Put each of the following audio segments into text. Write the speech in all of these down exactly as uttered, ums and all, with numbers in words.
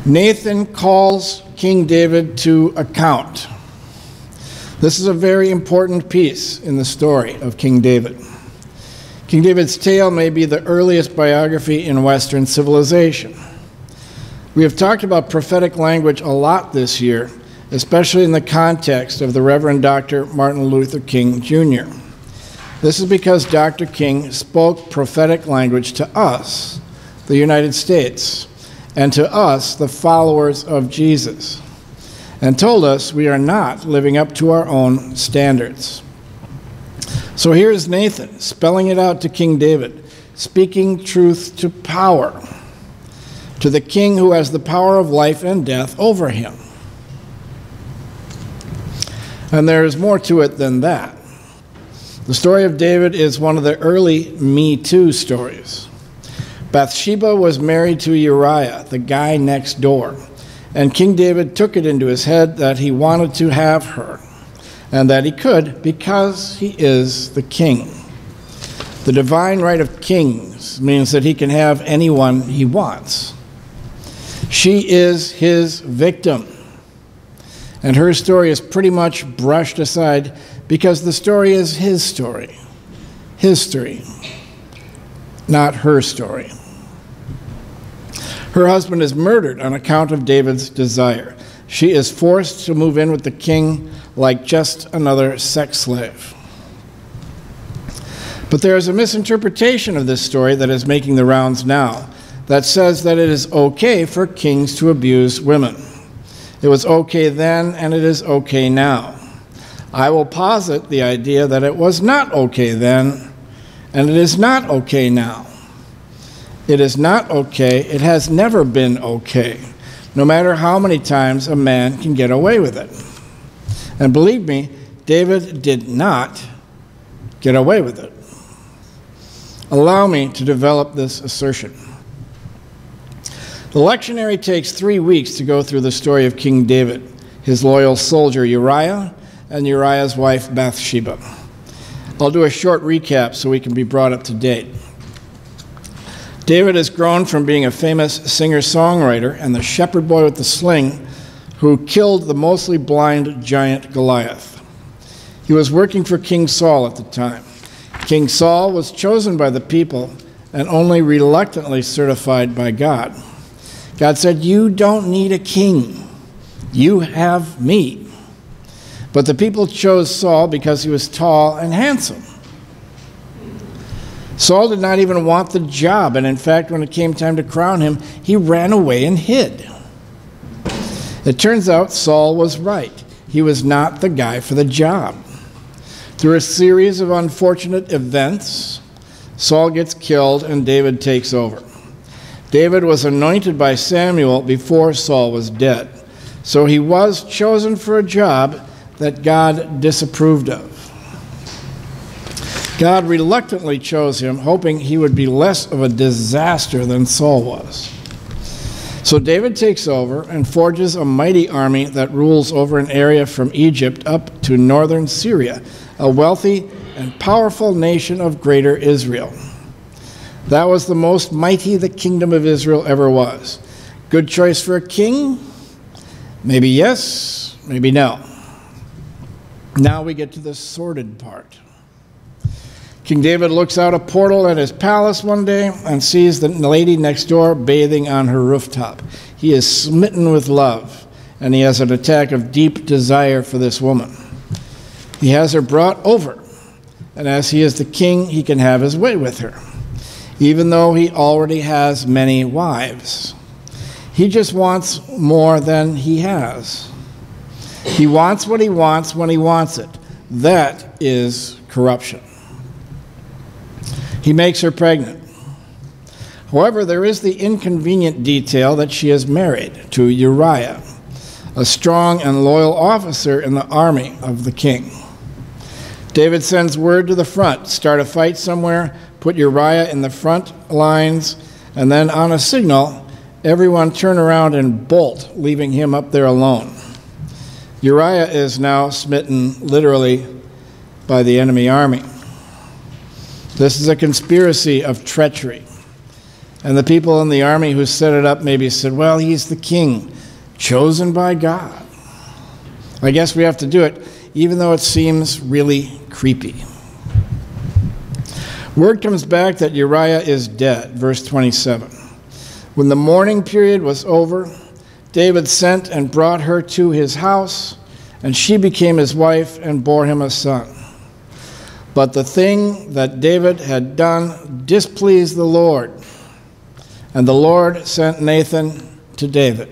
Nathan calls King David to account. This is a very important piece in the story of King David. King David's tale may be the earliest biography in Western civilization. We have talked about prophetic language a lot this year, especially in the context of the Reverend Doctor Martin Luther King Junior This is because Doctor King spoke prophetic language to us, the United States, and to us, the followers of Jesus, and told us we are not living up to our own standards. So here's Nathan spelling it out to King David, speaking truth to power, to the king who has the power of life and death over him. And there is more to it than that. The story of David is one of the early Me Too stories. Bathsheba was married to Uriah, the guy next door, and King David took it into his head that he wanted to have her, and that he could because he is the king. The divine right of kings means that he can have anyone he wants. She is his victim, and her story is pretty much brushed aside because the story is his story, history, not her story. Her husband is murdered on account of David's desire. She is forced to move in with the king like just another sex slave. But there is a misinterpretation of this story that is making the rounds now that says that it is okay for kings to abuse women. It was okay then, and it is okay now. I will posit the idea that it was not okay then, and it is not okay now. It is not okay. It has never been okay, no matter how many times a man can get away with it. And believe me, David did not get away with it. Allow me to develop this assertion. The lectionary takes three weeks to go through the story of King David, his loyal soldier Uriah, and Uriah's wife Bathsheba. I'll do a short recap so we can be brought up to date. David has grown from being a famous singer-songwriter and the shepherd boy with the sling who killed the mostly blind giant Goliath. He was working for King Saul at the time. King Saul was chosen by the people and only reluctantly certified by God. God said, "You don't need a king. You have me." But the people chose Saul because he was tall and handsome. Saul did not even want the job, and in fact, when it came time to crown him, he ran away and hid. It turns out Saul was right. He was not the guy for the job. Through a series of unfortunate events, Saul gets killed and David takes over. David was anointed by Samuel before Saul was dead, so he was chosen for a job that God disapproved of. God reluctantly chose him, hoping he would be less of a disaster than Saul was. So David takes over and forges a mighty army that rules over an area from Egypt up to northern Syria, a wealthy and powerful nation of greater Israel. That was the most mighty the kingdom of Israel ever was. Good choice for a king? Maybe yes, maybe no. Now we get to the sordid part. King David looks out a portal at his palace one day and sees the lady next door bathing on her rooftop. He is smitten with love, and he has an attack of deep desire for this woman. He has her brought over, and as he is the king, he can have his way with her, even though he already has many wives. He just wants more than he has. He wants what he wants when he wants it. That is corruption. He makes her pregnant. However, there is the inconvenient detail that she is married to Uriah, a strong and loyal officer in the army of the king. David sends word to the front, start a fight somewhere, put Uriah in the front lines, and then on a signal, everyone turn around and bolt, leaving him up there alone. Uriah is now smitten literally by the enemy army. This is a conspiracy of treachery. And the people in the army who set it up maybe said, well, he's the king, chosen by God. I guess we have to do it, even though it seems really creepy. Word comes back that Uriah is dead, verse twenty-seven. When the mourning period was over, David sent and brought her to his house, and she became his wife and bore him a son. But the thing that David had done displeased the Lord, and the Lord sent Nathan to David.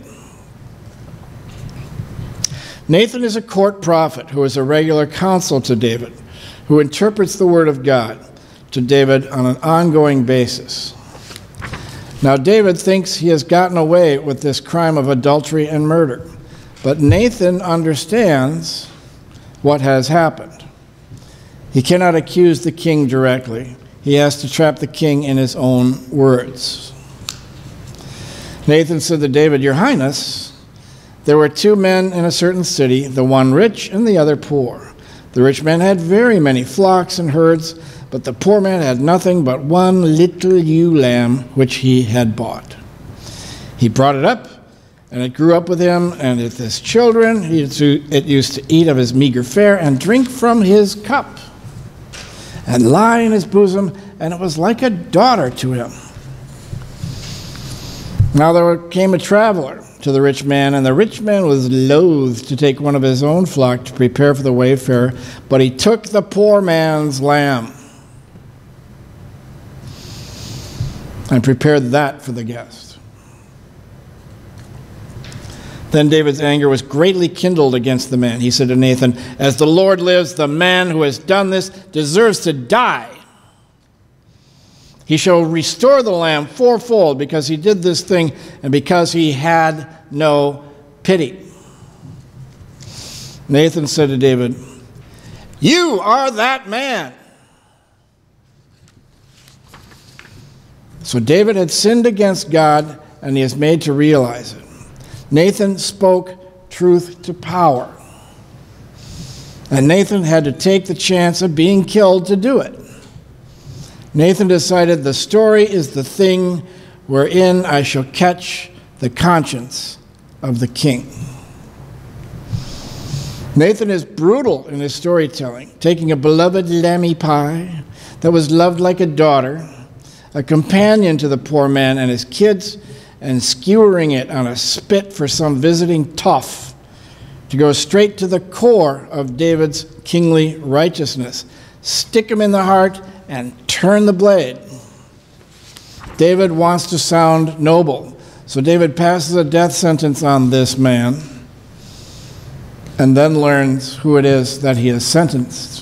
Nathan is a court prophet who is a regular counsel to David, who interprets the word of God to David on an ongoing basis. Now, David thinks he has gotten away with this crime of adultery and murder, but Nathan understands what has happened. He cannot accuse the king directly. He has to trap the king in his own words. Nathan said to David, Your Highness, there were two men in a certain city, the one rich and the other poor. The rich man had very many flocks and herds, but the poor man had nothing but one little ewe lamb which he had bought. He brought it up, and it grew up with him and with his children. It used to eat of his meager fare and drink from his cup and lie in his bosom, and it was like a daughter to him. Now there came a traveler to the rich man, and the rich man was loath to take one of his own flock to prepare for the wayfarer, but he took the poor man's lamb and prepared that for the guest. Then David's anger was greatly kindled against the man. He said to Nathan, As the Lord lives, the man who has done this deserves to die. He shall restore the lamb fourfold because he did this thing and because he had no pity. Nathan said to David, You are that man. So David had sinned against God, and he is made to realize it. Nathan spoke truth to power. And Nathan had to take the chance of being killed to do it. Nathan decided the story is the thing wherein I shall catch the conscience of the king. Nathan is brutal in his storytelling, taking a beloved lammy pie that was loved like a daughter, a companion to the poor man and his kids, and skewering it on a spit for some visiting tough to go straight to the core of David's kingly righteousness. Stick him in the heart and turn the blade. David wants to sound noble, so David passes a death sentence on this man and then learns who it is that he has sentenced.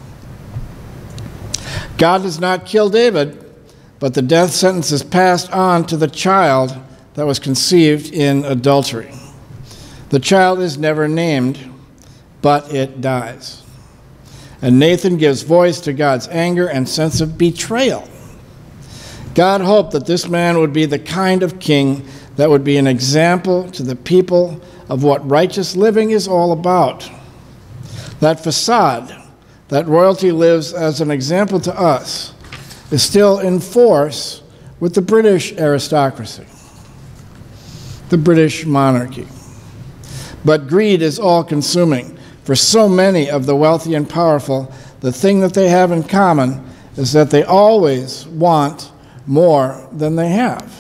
God does not kill David, but the death sentence is passed on to the child that was conceived in adultery. The child is never named, but it dies. And Nathan gives voice to God's anger and sense of betrayal. God hoped that this man would be the kind of king that would be an example to the people of what righteous living is all about. That facade, that royalty lives as an example to us, is still in force with the British aristocracy, the British monarchy. But greed is all-consuming. For so many of the wealthy and powerful, the thing that they have in common is that they always want more than they have.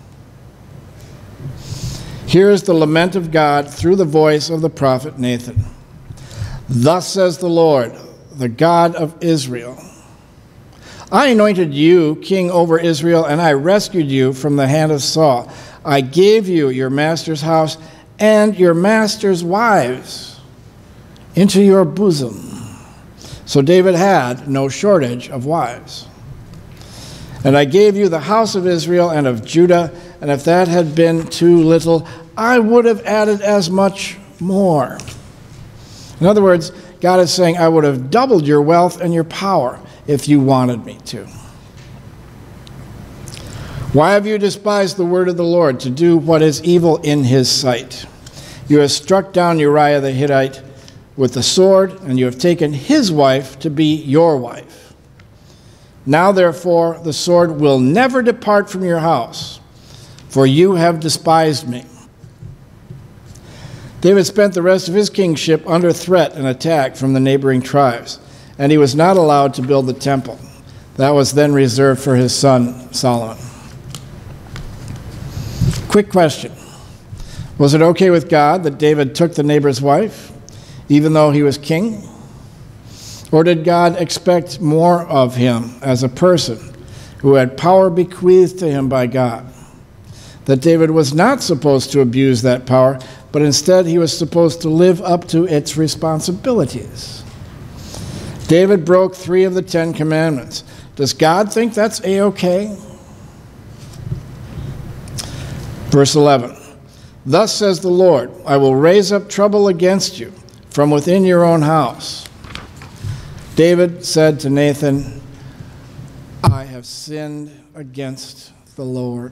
Here is the lament of God through the voice of the prophet Nathan. Thus says the Lord, the God of Israel, I anointed you king over Israel, and I rescued you from the hand of Saul. I gave you your master's house and your master's wives into your bosom. So David had no shortage of wives. And I gave you the house of Israel and of Judah, and if that had been too little, I would have added as much more. In other words, God is saying, I would have doubled your wealth and your power if you wanted me to. Why have you despised the word of the Lord to do what is evil in his sight? You have struck down Uriah the Hittite with the sword, and you have taken his wife to be your wife. Now, therefore, the sword will never depart from your house, for you have despised me. David spent the rest of his kingship under threat and attack from the neighboring tribes, and he was not allowed to build the temple. That was then reserved for his son, Solomon. Quick question. Was it okay with God that David took the neighbor's wife, even though he was king? Or did God expect more of him as a person who had power bequeathed to him by God? That David was not supposed to abuse that power, but instead he was supposed to live up to its responsibilities. David broke three of the Ten Commandments. Does God think that's a-okay? Verse eleven. Thus says the Lord, I will raise up trouble against you from within your own house. David said to Nathan, I have sinned against the Lord.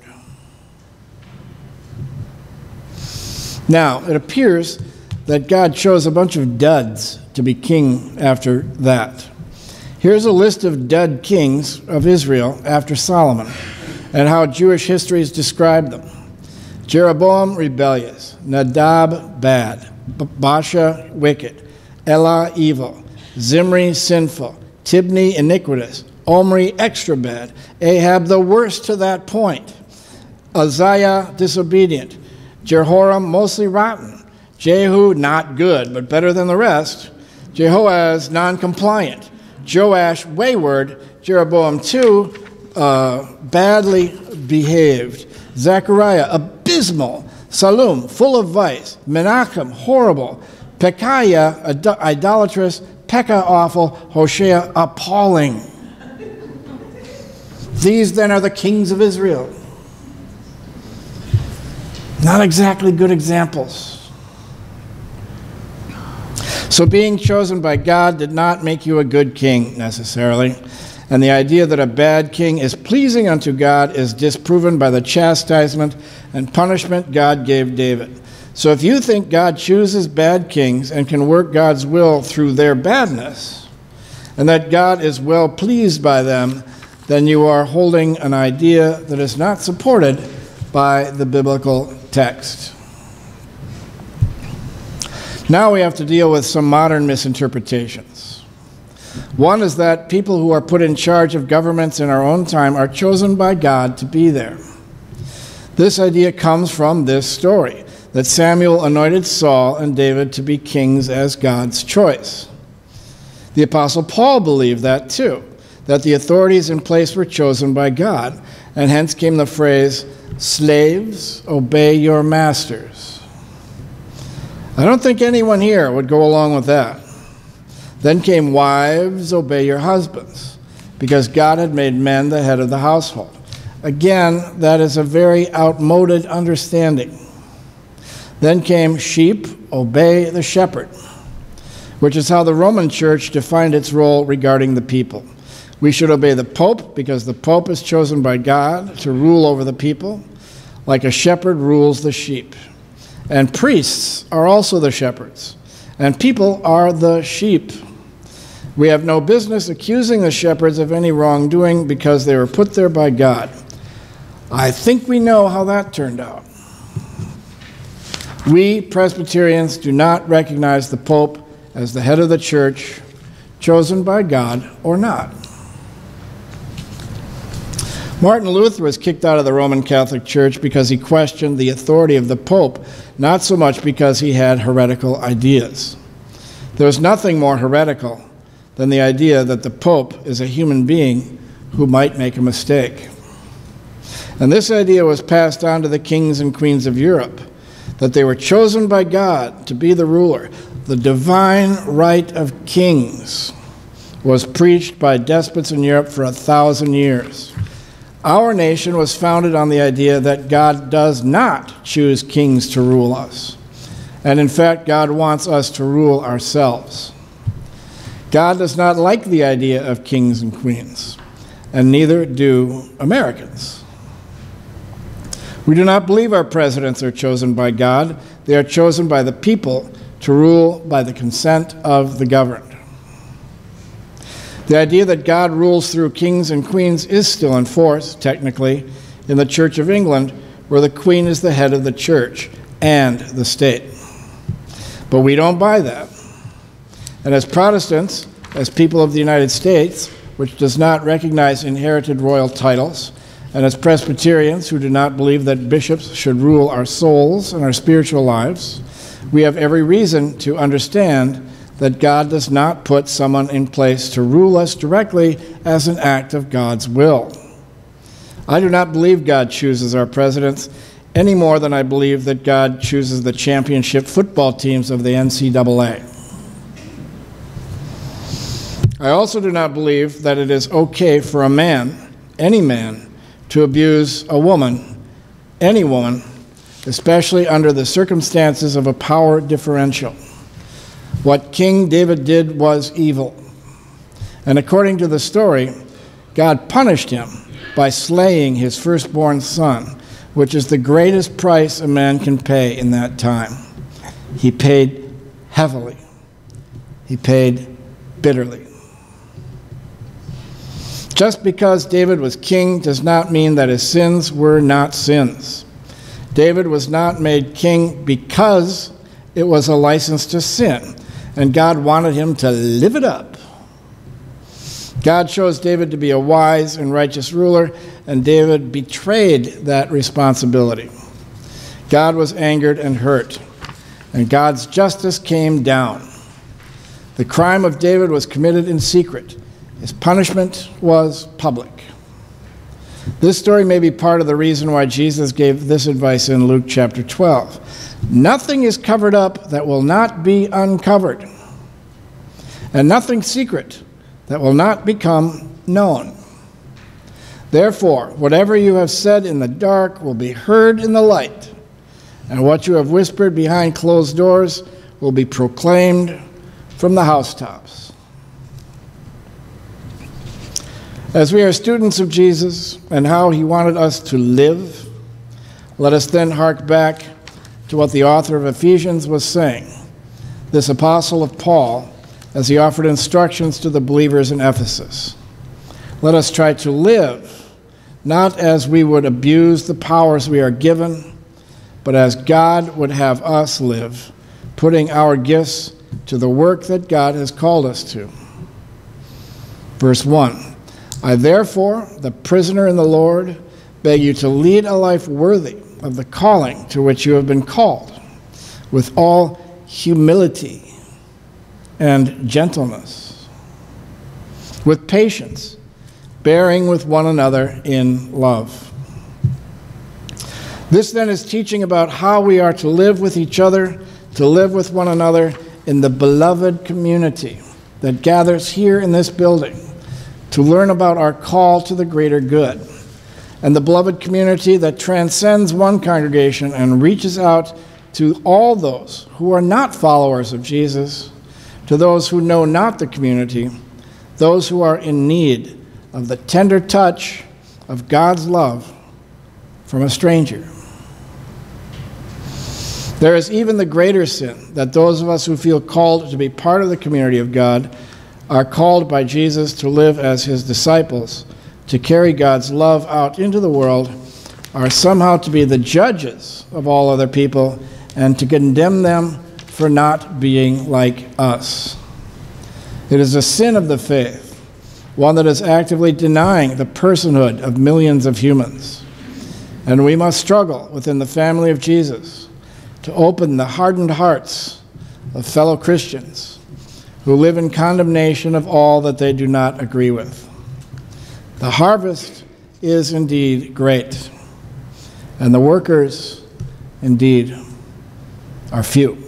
Now, it appears that God chose a bunch of duds to be king after that. Here's a list of dud kings of Israel after Solomon and how Jewish histories describe them. Jeroboam, rebellious. Nadab, bad. Baasha, wicked. Elah, evil. Zimri, sinful. Tibni, iniquitous. Omri, extra bad. Ahab, the worst to that point. Uzziah, disobedient. Jehoram, mostly rotten. Jehu, not good, but better than the rest. Jehoaz, non-compliant. Joash, wayward. Jeroboam the second, uh, badly behaved. Zechariah, abysmal. Salum, full of vice. Menachem, horrible. Pekahiah, ad- idolatrous. Pekah, awful. Hoshea, appalling. These then are the kings of Israel. Not exactly good examples. So being chosen by God did not make you a good king necessarily. And the idea that a bad king is pleasing unto God is disproven by the chastisement and punishment God gave David. So if you think God chooses bad kings and can work God's will through their badness, and that God is well pleased by them, then you are holding an idea that is not supported by the biblical text. Now we have to deal with some modern misinterpretations. One is that people who are put in charge of governments in our own time are chosen by God to be there. This idea comes from this story, that Samuel anointed Saul and David to be kings as God's choice. The Apostle Paul believed that too, that the authorities in place were chosen by God, and hence came the phrase, slaves, obey your masters. I don't think anyone here would go along with that. Then came, wives, obey your husbands, because God had made men the head of the household. Again, that is a very outmoded understanding. Then came, sheep, obey the shepherd, which is how the Roman Church defined its role regarding the people. We should obey the Pope because the Pope is chosen by God to rule over the people, like a shepherd rules the sheep. And priests are also the shepherds, and people are the sheep. We have no business accusing the shepherds of any wrongdoing because they were put there by God. I think we know how that turned out. We Presbyterians do not recognize the Pope as the head of the church, chosen by God or not. Martin Luther was kicked out of the Roman Catholic Church because he questioned the authority of the Pope, not so much because he had heretical ideas. There was nothing more heretical than the idea that the Pope is a human being who might make a mistake. And this idea was passed on to the kings and queens of Europe, that they were chosen by God to be the ruler. The divine right of kings was preached by despots in Europe for a thousand years. Our nation was founded on the idea that God does not choose kings to rule us. And in fact, God wants us to rule ourselves. God does not like the idea of kings and queens, and neither do Americans. We do not believe our presidents are chosen by God. They are chosen by the people to rule by the consent of the governed. The idea that God rules through kings and queens is still in force, technically, in the Church of England, where the Queen is the head of the church and the state. But we don't buy that. And as Protestants, as people of the United States, which does not recognize inherited royal titles, and as Presbyterians who do not believe that bishops should rule our souls and our spiritual lives, we have every reason to understand that God does not put someone in place to rule us directly as an act of God's will. I do not believe God chooses our presidents any more than I believe that God chooses the championship football teams of the N C double A. I also do not believe that it is okay for a man, any man, to abuse a woman, any woman, especially under the circumstances of a power differential. What King David did was evil. And according to the story, God punished him by slaying his firstborn son, which is the greatest price a man can pay in that time. He paid heavily. He paid bitterly. Just because David was king does not mean that his sins were not sins. David was not made king because it was a license to sin, and God wanted him to live it up. God chose David to be a wise and righteous ruler, and David betrayed that responsibility. God was angered and hurt, and God's justice came down. The crime of David was committed in secret. His punishment was public. This story may be part of the reason why Jesus gave this advice in Luke chapter twelve. Nothing is covered up that will not be uncovered, and nothing secret that will not become known. Therefore, whatever you have said in the dark will be heard in the light, and what you have whispered behind closed doors will be proclaimed from the housetops. As we are students of Jesus and how he wanted us to live, let us then hark back to what the author of Ephesians was saying, this apostle of Paul, as he offered instructions to the believers in Ephesus. Let us try to live, not as we would abuse the powers we are given, but as God would have us live, putting our gifts to the work that God has called us to. Verse one, I therefore, the prisoner in the Lord, beg you to lead a life worthy of the calling to which you have been called, with all humility and gentleness, with patience, bearing with one another in love. This then is teaching about how we are to live with each other, to live with one another in the beloved community that gathers here in this building, to learn about our call to the greater good, and the beloved community that transcends one congregation and reaches out to all those who are not followers of Jesus, to those who know not the community, those who are in need of the tender touch of God's love from a stranger. There is even the greater sin that those of us who feel called to be part of the community of God are called by Jesus to live as his disciples, to carry God's love out into the world, are somehow to be the judges of all other people and to condemn them for not being like us. It is a sin of the faith, one that is actively denying the personhood of millions of humans. And we must struggle within the family of Jesus to open the hardened hearts of fellow Christians who live in condemnation of all that they do not agree with. The harvest is indeed great, and the workers indeed are few.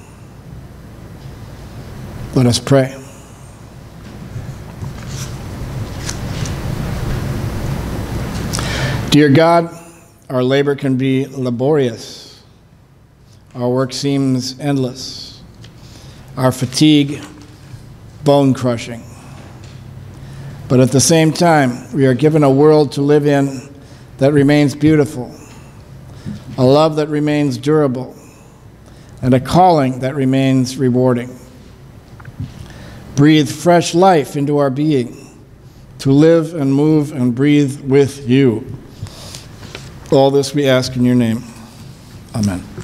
Let us pray. Dear God, our labor can be laborious. Our work seems endless. Our fatigue, bone-crushing. But at the same time, we are given a world to live in that remains beautiful, a love that remains durable, and a calling that remains rewarding. breathe fresh life into our being, to live and move and breathe with you. All this we ask in your name. Amen.